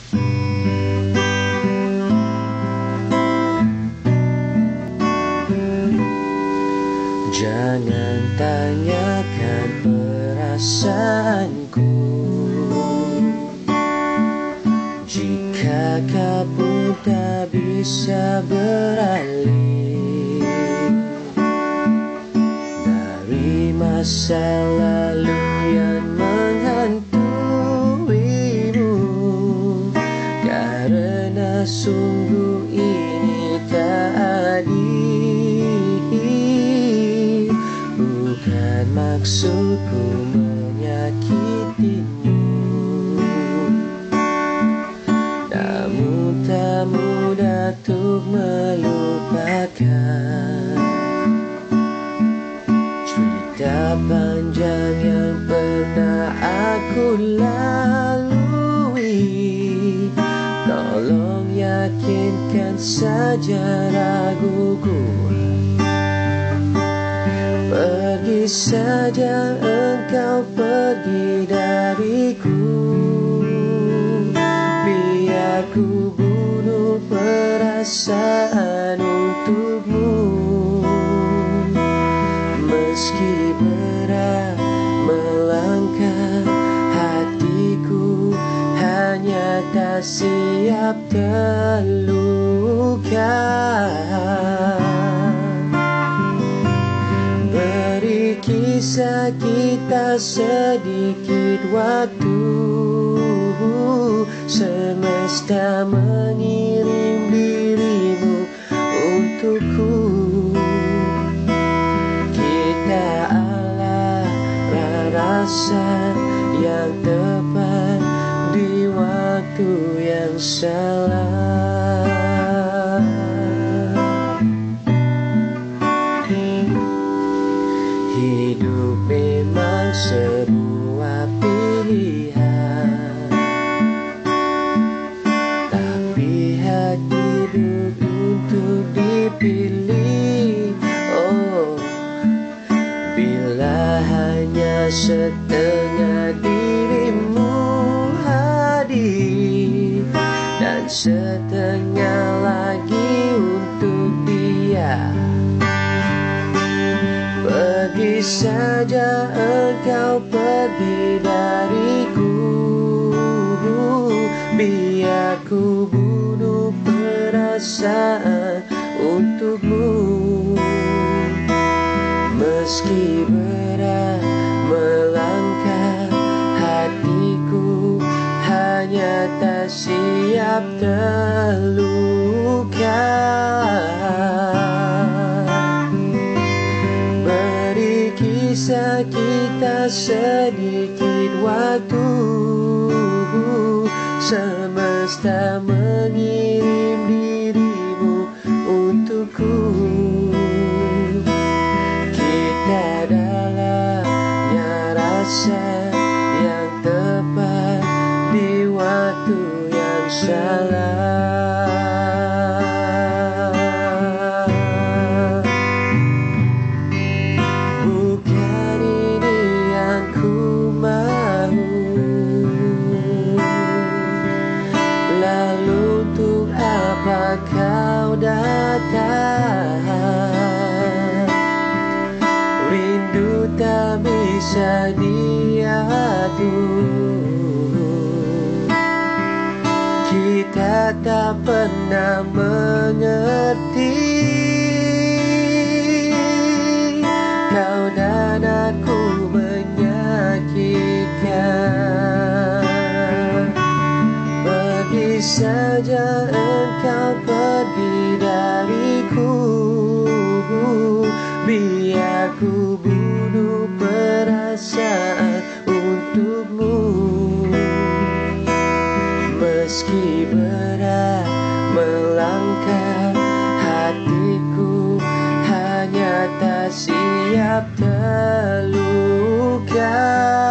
Jangan tanyakan perasaanku jika kau pun tak bisa beralih dari masa lalu yang menghantuimu, karena sungguh ini tak adil. Bukan maksudku menyakitimu, namun tak mudah untuk melupakan cerita panjang yang pernah aku lalui. Tolong yakinkan saja raguku. Pergi saja engkau, pergi dariku. Biar ku bunuh perasaan untukmu. Meski berat melangkah, hatiku hanya tak siap terluka. Beri kisah kita sedikit waktu, semesta mengirim dirimu untukku. Kita ala rasa yang tepat di waktu yang salah. Hidup memang sebuah pilihan, tapi hati hidup untuk dipilih. Oh, bila hanya setengah dirimu hadir dan setengah lagi untuk dia. Pergi saja engkau, pergi dariku. Biar ku bunuh perasaan untukmu. Meski berat melangkah, hatiku hanya tak siap terluka. Beri kisah kita sedikit waktu, semesta mengirim dirimu untukku. Kita dalamnya rasa yang tepat di waktu yang salah. Bukan ini yang ku mau, lalu untuk apa kau datang? Rindu tak bisa diatur, kita tak pernah mengerti. Kau dan aku menyakitkan. Pergi saja engkau, pergi dariku. Biar ku bunuh perasaan untukmu. Meski berat melangkah, hatiku hanya tak siap terluka.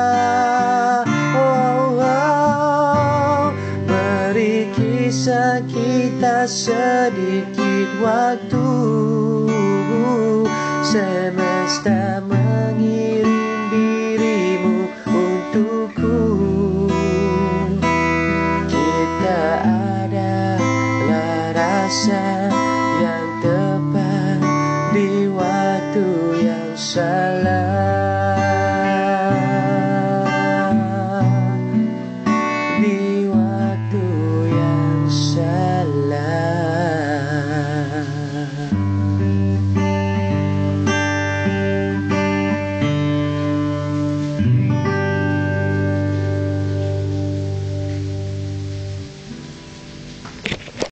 Oh, oh. Beri kisah kita sedikit waktu, semesta mengirim dirimu untukku. Kita kisah yang tepat di waktu yang sama.